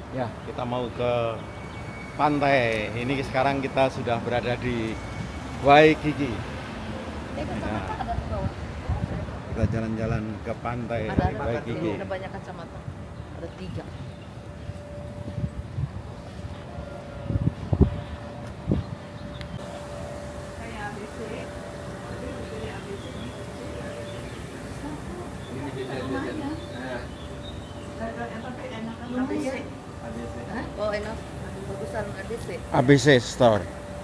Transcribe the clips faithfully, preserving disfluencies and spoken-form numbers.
Ya, kita mau ke pantai. Ini sekarang kita sudah berada di Waikiki. Eh, kacamata ada di bawah. Kita jalan-jalan ke pantai Ada, ada, Waikiki. ada banyak kacamata. Ada tiga. Hah? Oh enak. Bagusan A D C. A B C Store.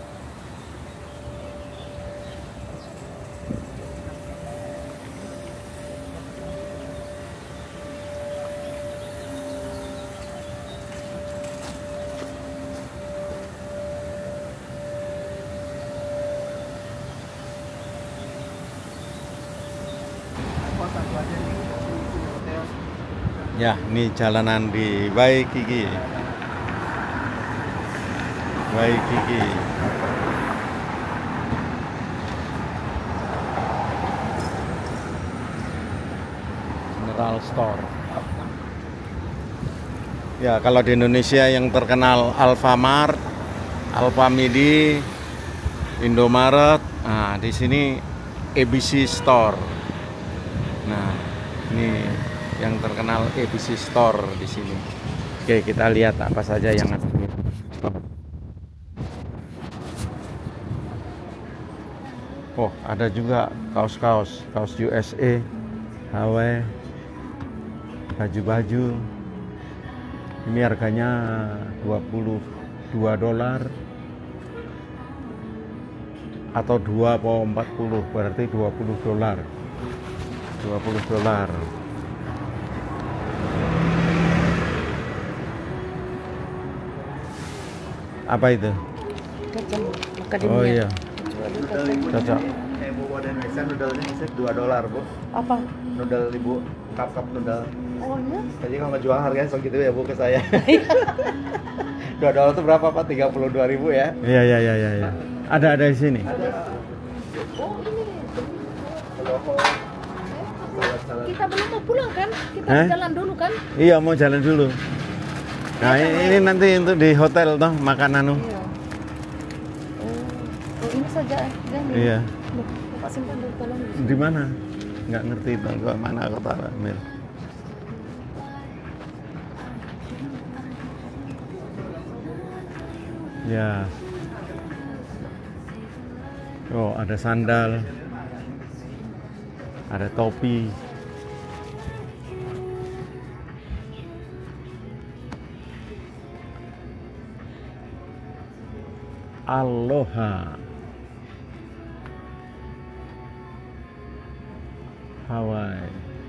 Ya, ini jalanan di Waikiki. Waikiki. General Store. Ya, kalau di Indonesia yang terkenal Alfamart, Alfamidi, Indomaret. Nah, di sini A B C Store. Nah, ini yang terkenal A B C Store di sini. Oke, kita lihat apa saja yang ada di store. Oh, ada juga kaos-kaos, kaos U S A, Hawaii, baju-baju. Ini harganya dua puluh dua dolar atau dua koma empat puluh, berarti dua puluh dolar. dua puluh dolar. Apa itu? Kacang macadamia. Oh iya, Kecuali kacang. cocok. Kayak Bu Wadah Indonesia noodle-nya bisa dua dolar, Bu. Apa? Noodle Ibu, cup-cup noodle. Oh iya. Tadi kalau ngejual harganya segitu ya, Bu, ke saya. dua dolar itu berapa, Pak? tiga puluh dua ribu ya? Iya iya iya iya. Ya. Ada ada di sini. Ada. Oh ini. Salad-salad. Kita belum mau pulang kan? Kita Hah? jalan dulu kan? Iya, mau jalan dulu. Nah, ini, ini nanti untuk di hotel toh makan anu. Iya. Oh, oh ini saja Gani. Iya. Loh, Bapak simpan dulu tolong. Di mana? Nggak ngerti toh, ke mana aku taruh, Mil. Ya. Oh, ada sandal. Ada topi. Aloha. Hawaii.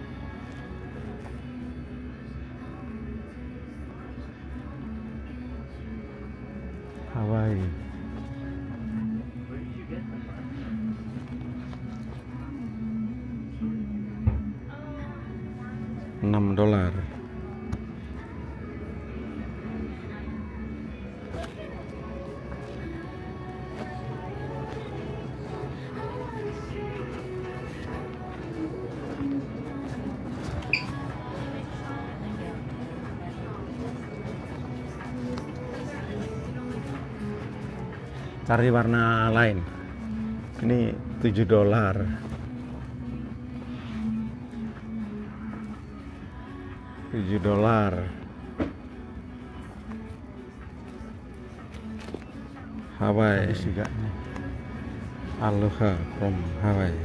Hawaii. enam dolar. Cari warna lain. Ini tujuh dolar. tujuh dolar. Hawaii juga. Aloha from Hawaii.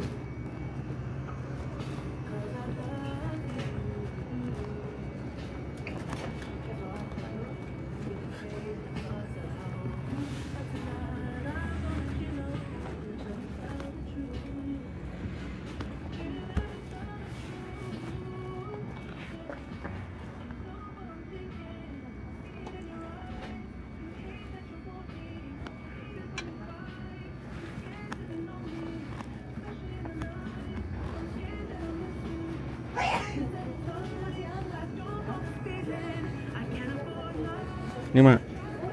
Ini mak.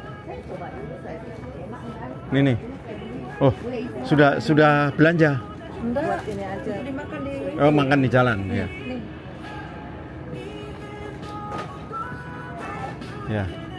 Ini nih. Oh, sudah sudah belanja. Enggak, ini aja. Dimakan di. Oh, makan di jalan ya. Nih. Ya.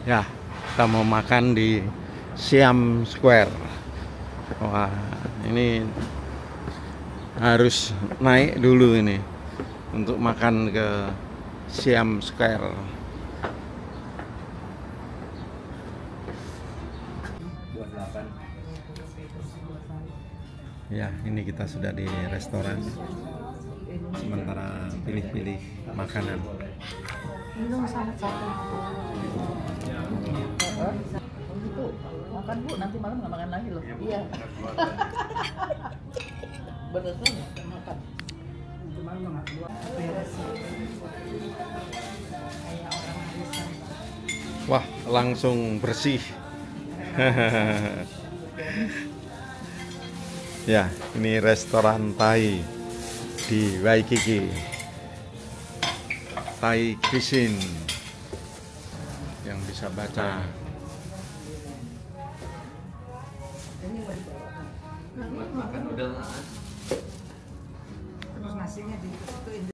Ya, kita mau makan di Siam Square. Wah, ini harus naik dulu ini untuk makan ke Siam Square. Ya, ini kita sudah di restoran. Sementara pilih-pilih makanan. Minum sama satu. Itu makan Bu, nanti malam nggak makan lagi loh. Iya. Bener kan? Makan. Nanti malam nggak keluar. Wah, langsung bersih. Ya, ini restoran Thai di Waikiki. Thai Cuisine yang bisa baca. Makan udah. Terus nasinya di